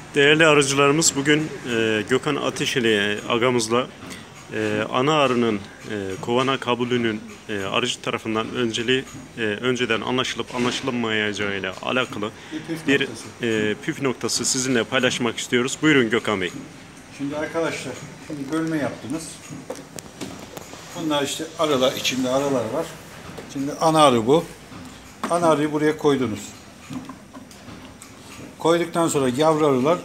Değerli arıcılarımız, bugün Gökhan Ateşeli agamızla ana arının kovana kabulünün arıcı tarafından önceden anlaşılıp anlaşılmayacağıyla alakalı bir püf noktası sizinle paylaşmak istiyoruz. Buyurun Gökhan Bey. Şimdi arkadaşlar, bölme yaptınız. Bunlar işte arılar, içinde arılar var. Şimdi ana arı bu. Ana arıyı buraya koydunuz. Koyduktan sonra yavru arılar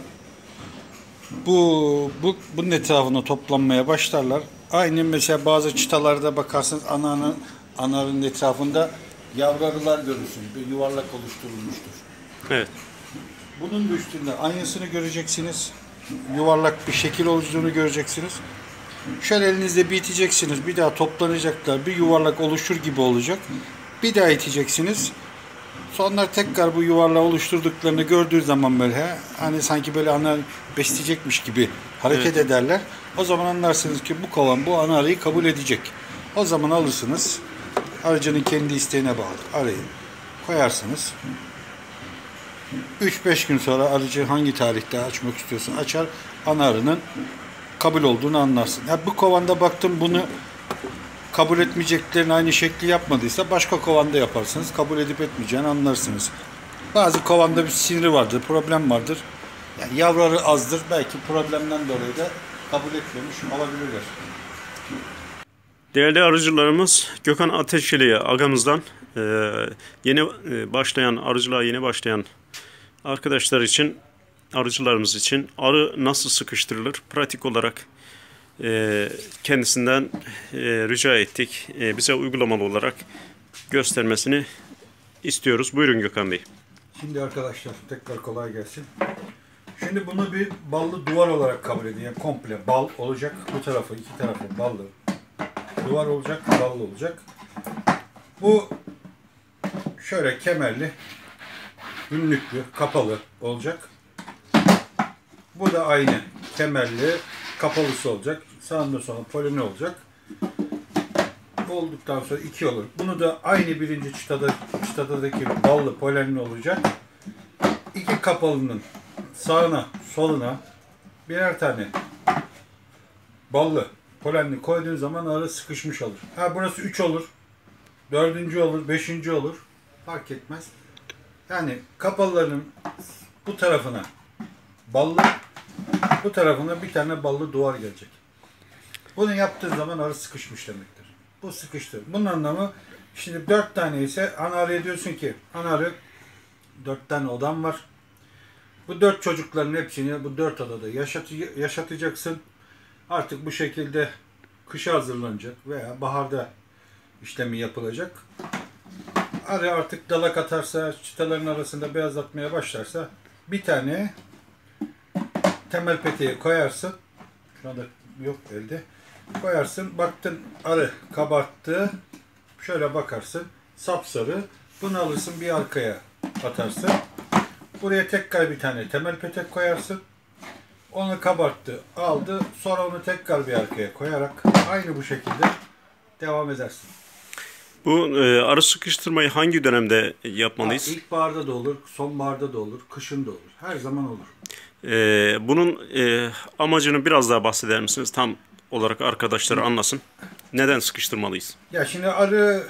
bunun etrafına toplanmaya başlarlar. Aynı mesela bazı çıtalarda bakarsınız ana arının etrafında yavru arılar görürsünüz. Bir yuvarlak oluşturulmuştur. Evet. Bunun da üstünde aynısını göreceksiniz. Yuvarlak bir şekil oluştuğunu göreceksiniz. Şöyle elinizde bir iteceksiniz. Bir daha toplanacaklar. Bir yuvarlak oluşur gibi olacak. Bir daha iteceksiniz. Sonra tekrar bu yuvarlağı oluşturduklarını gördüğü zaman böyle hani sanki böyle ana besleyecekmiş gibi hareket ederler. O zaman anlarsınız ki bu kovan bu ana arıyı kabul edecek. O zaman alırsınız. Arıcının kendi isteğine bağlı. Arıyı koyarsınız. 3-5 gün sonra arıcı hangi tarihte açmak istiyorsa açar. Ana arının kabul olduğunu anlarsın. Ya bu kovanda baktım bunu kabul etmeyeceklerin aynı şekli yapmadıysa başka kovanda yaparsınız. Kabul edip etmeyeceğini anlarsınız. Bazı kovanda bir siniri vardır, problem vardır. Yani yavru arı azdır. Belki problemden dolayı da kabul etmemiş olabilirler. Değerli arıcılarımız, Gökhan Ateşeli agamızdan arıcılığa yeni başlayan arkadaşlar için, arıcılarımız için arı nasıl sıkıştırılır pratik olarak kendisinden rica ettik. Bize uygulamalı olarak göstermesini istiyoruz. Buyurun Gökhan Bey. Şimdi arkadaşlar tekrar kolay gelsin. Şimdi bunu bir ballı duvar olarak kabul edin. Yani komple bal olacak. Bu tarafı, iki tarafı ballı. Duvar olacak, ballı olacak. Bu şöyle kemerli, günlüklü, kapalı olacak. Bu da aynı kemerli, kapalısı olacak. Sağında sonra poleni olacak. Olduktan sonra iki olur. Bunu da aynı birinci çıtadaki ballı polenli olacak. İki kapalının sağına, soluna birer tane ballı polenli koyduğun zaman arı sıkışmış olur. Burası 3 olur. 4. olur, 5. olur. Fark etmez. Yani kapalıların bu tarafına ballı, bu tarafına bir tane ballı duvar gelecek. Bunu yaptığın zaman arı sıkışmış demektir. Bu sıkıştı. Bunun anlamı şimdi 4 tane ise ana arıya diyorsun ki ana arı 4 tane odam var. Bu 4 çocukların hepsini bu 4 odada yaşatacaksın. Artık bu şekilde kışa hazırlanacak veya baharda işlemi yapılacak. Arı artık dalak atarsa, çıtaların arasında beyazlatmaya başlarsa bir tane temel peteği koyarsın. Şu anda yok elde. Koyarsın. Baktın arı kabarttı. Şöyle bakarsın. Sapsarı. Bunu alırsın bir arkaya atarsın. Buraya tekrar bir tane temel petek koyarsın. Onu kabarttı. Aldı. Sonra onu tekrar bir arkaya koyarak aynı bu şekilde devam edersin. Bu arı sıkıştırmayı hangi dönemde yapmalıyız? İlkbaharda da olur, sonbaharda da olur, kışın da olur. Her zaman olur. Bunun amacını biraz daha bahseder misiniz? Tam olarak arkadaşlar anlasın. Neden sıkıştırmalıyız? Ya şimdi arı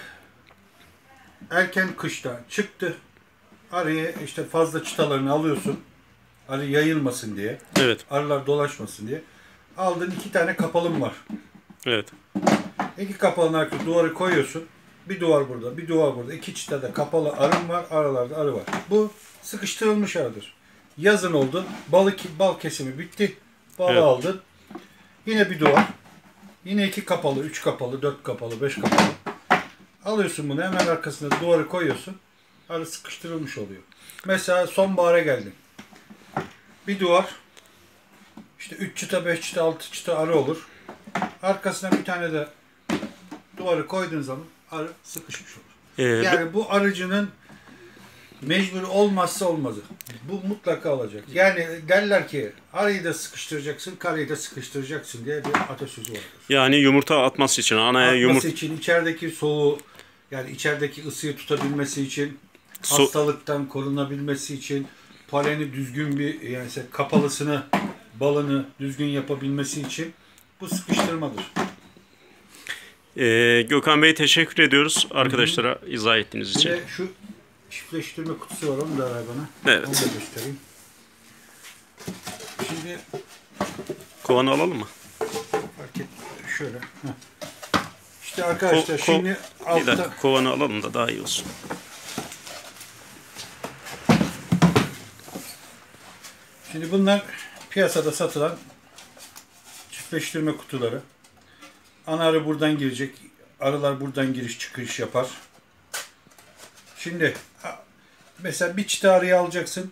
erken kışta çıktı. Arıyı işte fazla çıtalarını alıyorsun. Arı yayılmasın diye. Evet. Arılar dolaşmasın diye. Aldın 2 tane kapalım var. Evet. 2 kapalının arkasına duvarı koyuyorsun. Bir duvar burada, bir duvar burada. 2 çıtada kapalı arım var, aralarda arı var. Bu sıkıştırılmış arıdır. Yazın oldu, bal kesimi bitti. Balı aldın. Yine bir duvar. Yine 2 kapalı, 3 kapalı, 4 kapalı, 5 kapalı. Alıyorsun bunu hemen arkasına duvarı koyuyorsun. Arı sıkıştırılmış oluyor. Mesela sonbahara geldin. Bir duvar. İşte 3 çıta, 5 çıta, 6 çıta arı olur. Arkasına bir tane de duvarı koyduğun zaman arı sıkışmış olur. Yani bu arıcının mecbur olmazsa olmazı. Bu mutlaka olacak. Yani derler ki arıyı da sıkıştıracaksın, karıyı da sıkıştıracaksın diye bir atasözü vardır. Yani yumurta atması için, anaya yumurta için, içerideki soğuğu, yani içerideki ısıyı tutabilmesi için, hastalıktan korunabilmesi için, poleni düzgün bir yani kapalısını balını düzgün yapabilmesi için bu sıkıştırmadır. Gökhan Bey teşekkür ediyoruz arkadaşlara izah ettiğiniz Bir için. de şu çiftleştirme kutusu var, onu da ver bana. Evet. Onu da göstereyim. Şimdi Kovanı alalım mı? fark et şöyle. İşte arkadaşlar şimdi Bir altta dakika kovanı alalım da daha iyi olsun. şimdi bunlar piyasada satılan çiftleştirme kutuları. Ana arı buradan girecek. Arılar buradan giriş çıkış yapar. Şimdi mesela bir çıta arıyı alacaksın.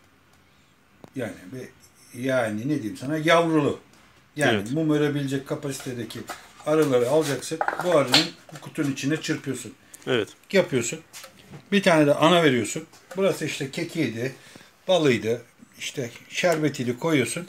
Yani ne diyeyim sana, yavrulu. Yani Evet. mum örebilecek kapasitedeki arıları alacaksın. Bu arının bu kutunun içine çırpıyorsun. Evet. Yapıyorsun. Bir tane de ana veriyorsun. Burası işte kekiydi, balıydı, işte şerbetiydi koyuyorsun.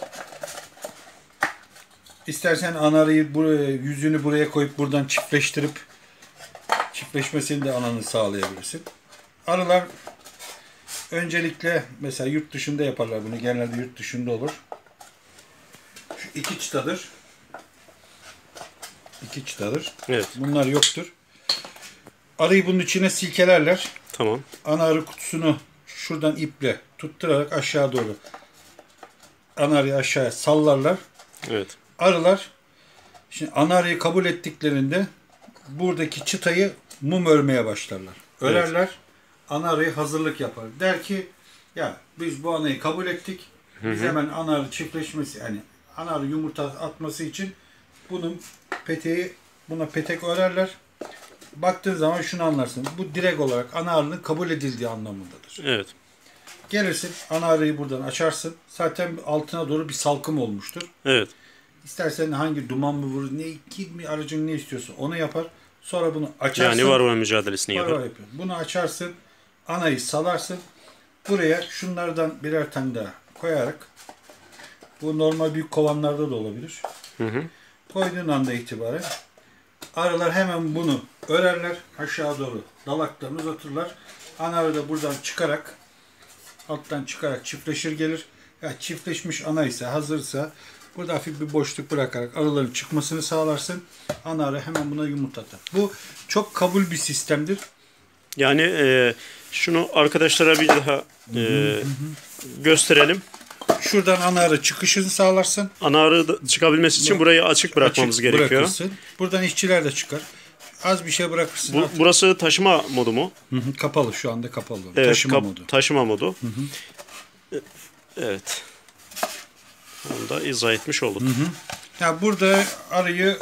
İstersen anarıyı buraya, yüzünü buraya koyup buradan çiftleştirip çiftleşmesini de ananı sağlayabilirsin. Arılar öncelikle mesela yurt dışında yaparlar bunu. Genelde yurt dışında olur. Şu iki çıtadır. İki çıtadır. Evet. Bunlar yoktur. Arıyı bunun içine silkelerler. Tamam. Ana arı kutusunu şuradan iple tutturarak aşağı doğru ana arıyı aşağıya sallarlar. Evet. Arılar şimdi ana arıyı kabul ettiklerinde buradaki çıtayı mum örmeye başlarlar. Örerler. Evet. Ana arıyı hazırlık yapar. Der ki ya biz bu anayı kabul ettik. Biz hemen ana arı çiftleşmesi yani ana arı yumurta atması için bunun peteği buna petek örerler. Baktığın zaman şunu anlarsın. Bu direkt olarak ana arının kabul edildiği anlamındadır. Evet. Gelirsin ana arıyı buradan açarsın. Zaten altına doğru bir salkım olmuştur. Evet. İstersen hangi duman mı vurur, ne kimi aracın ne istiyorsa onu yapar. Sonra bunu açarsın. Yani varroa mücadelesini yapar. Varroa yapıyor. Bunu açarsın. Anayı salarsın. Buraya şunlardan birer tane daha koyarak bu normal büyük kovanlarda da olabilir. Koyduğun anda itibaren arılar hemen bunu örerler. Aşağı doğru dalaklarını uzatırlar. Ana arı da buradan çıkarak alttan çıkarak çiftleşir gelir. Ya çiftleşmiş ana ise hazırsa burada hafif bir boşluk bırakarak arıların çıkmasını sağlarsın. Ana arı hemen buna yumurta atar. Bu çok kabul bir sistemdir. Yani şunu arkadaşlara bir daha gösterelim. Şuradan ana arı çıkışını sağlarsın. Ana arı çıkabilmesi için burayı açık bırakmamız gerekiyor. Bırakırsın. Buradan işçiler de çıkar. Az bir şey bırakırsın. Burası taşıma modu mu? Kapalı, şu anda kapalı. Evet, Taşıma modu. Taşıma modu. Evet. Onu da izah etmiş olduk. Ya burada arıyı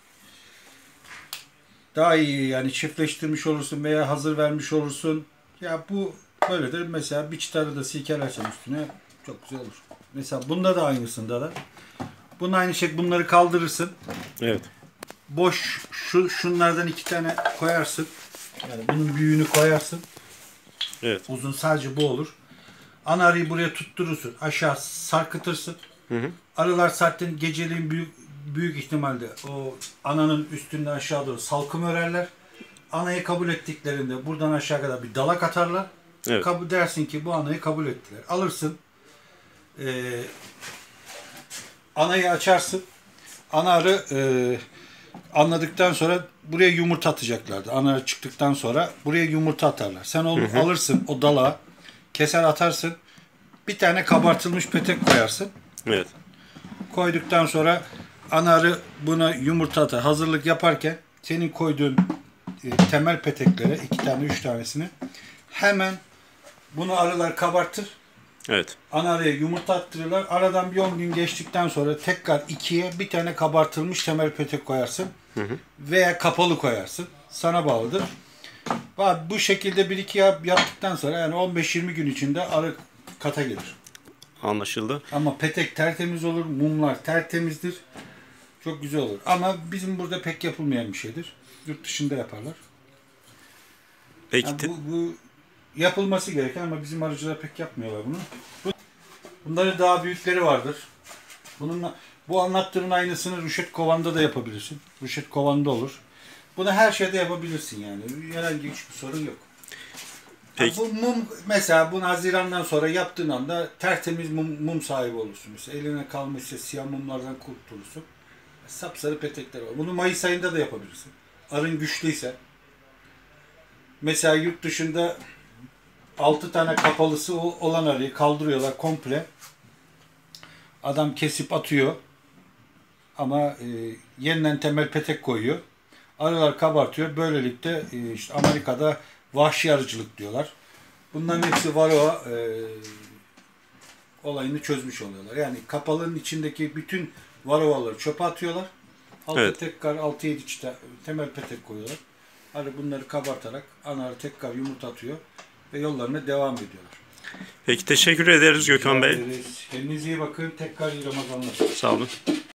daha iyi yani çiftleştirmiş olursun veya hazır vermiş olursun. Ya bu böyledir. Mesela bir çıtarı da silkelersen üstüne çok güzel olur. Mesela bunda da aynısında da. Bunun aynı şekilde bunları kaldırırsın. Evet. Boş şunlardan iki tane koyarsın. Yani bunun büyüğünü koyarsın. Evet. Uzun sadece bu olur. Ana arıyı buraya tutturursun. Aşağı sarkıtırsın. Arılar zaten geceliğin büyük ihtimalle o ananın üstünde aşağı doğru salkım örerler. Anayı kabul ettiklerinde buradan aşağı kadar bir dalak atarlar. Evet. Kabul dersin ki bu anayı kabul ettiler. Alırsın. Anayı açarsın. Ana arı anladıktan sonra buraya yumurta atacaklardı. Ana arı çıktıktan sonra buraya yumurta atarlar. Sen onu alırsın o dalağı keser atarsın. Bir tane kabartılmış petek koyarsın. Evet. Koyduktan sonra ana arı buna yumurta atar. Hazırlık yaparken senin koyduğun temel peteklere 2 tane 3 tanesini hemen bunu arılar kabartır. Evet. Ana arıya yumurta attırırlar. Aradan bir 10 gün geçtikten sonra tekrar 2'ye bir tane kabartılmış temel petek koyarsın. Veya kapalı koyarsın. Sana bağlıdır. Bu şekilde 1-2 yaptıktan sonra yani 15-20 gün içinde arı kata gelir. Anlaşıldı. Ama petek tertemiz olur. Mumlar tertemizdir. Çok güzel olur. Ama bizim burada pek yapılmayan bir şeydir. Yurt dışında yaparlar. Peki. Yani bu yapılması gereken ama bizim arıcılar pek yapmıyorlar bunu. Bunların daha büyükleri vardır. Bu anlattığımın aynısını rüşet kovanda da yapabilirsin. Rüşet kovanda olur. Bunu her şeyde yapabilirsin yani. Herhangi hiçbir sorun yok. Peki. Bu mum mesela bunu Haziran'dan sonra yaptığın anda tertemiz mum sahibi olursun. Mesela eline kalmışsa siyah mumlardan kurtulursun. Sapsarı petekler var. Bunu Mayıs ayında da yapabilirsin. Arın güçlüyse. Mesela yurt dışında 6 tane kapalısı olan arıyı kaldırıyorlar komple. Adam kesip atıyor. Ama yeniden temel petek koyuyor. Arılar kabartıyor. Böylelikle işte Amerika'da vahşi arıcılık diyorlar. Bunların hepsi varroa olayını çözmüş oluyorlar. Yani kapalının içindeki bütün varroaları çöpe atıyorlar. Altta Evet. tekrar 6-7 çıta temel petek koyuyorlar. Arı bunları kabartarak ana arı tekrar yumurta atıyor ve yollarına devam ediyorlar. Peki teşekkür ederiz Gökhan Bey. Kendinize iyi bakın. Tekrar iyi Ramazanlar. Sağ olun.